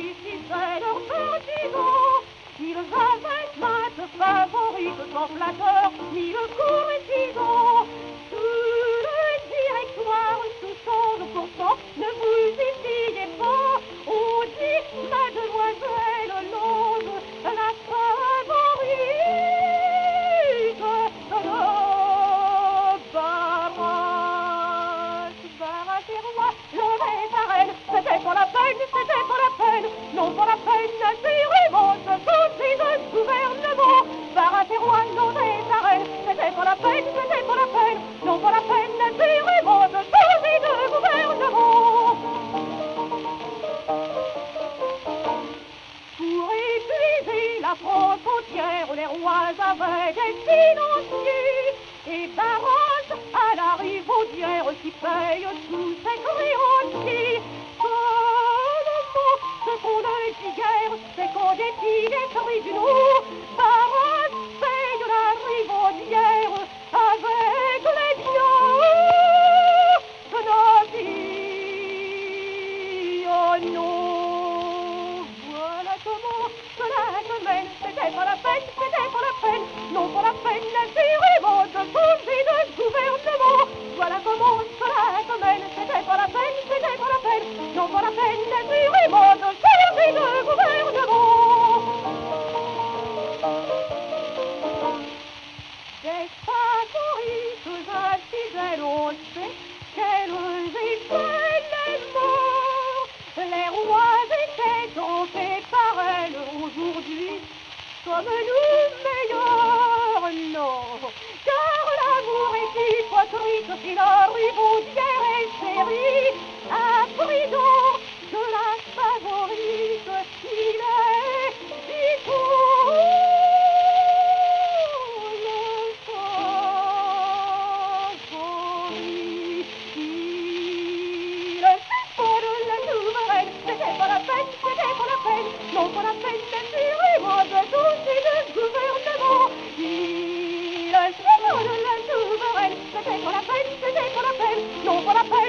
ici c'est leur partisan. Ils avaient maintes favorites sans flatteur, ni le courtisan. Tout le directoire sous sonde pourtant, ne vous y fiez pas. On dit mademoiselle Longe, la favorite de Barras et Roi, Longe et sa reine. C'était pour la peine, c'était pour la peine, non pour la peine, assurément, ce sont des gouvernements. Barras et Roi, Longe et sa reine. C'était pour la peine, c'était pour la peine, non pour la peine, assurément, ce sont des gouvernements. Pour épuiser la France entière, les rois avaient des financiers. Et Barras à la rivaudière qui paye tous ses créanciers. Seulement, ce qu'on ne dit guère, c'est qu'on dépile les tribunaux. Barras paye la rivaudière avec les biens de nos filles. Oh non, voilà comment cela se mène. C'était pas la peine, c'était pas la peine, non pas la peine, assurément, de changer de gouvernement. Voilà comment cela se mène. C'était pas la peine, c'était pas la peine, non pas la peine, assurément, de changer de gouvernement. Des favorites infidèles, on sait qu'elles étaient les morts. Les rois étaient tombés par elles aujourd'hui, comme nous meilleurs, non. Car l'amour est hypocrite si la rivaudière est chérie. Appris-donc de la favorite, il est si beau le favori. Il est si beau de la souveraine. C'était pas la peine, c'était pas la peine, non pas la peine, assurément, de changer de gouvernement. Il est si beau de la souveraine. C'était pas la peine, c'était pas la peine, non pas la peine.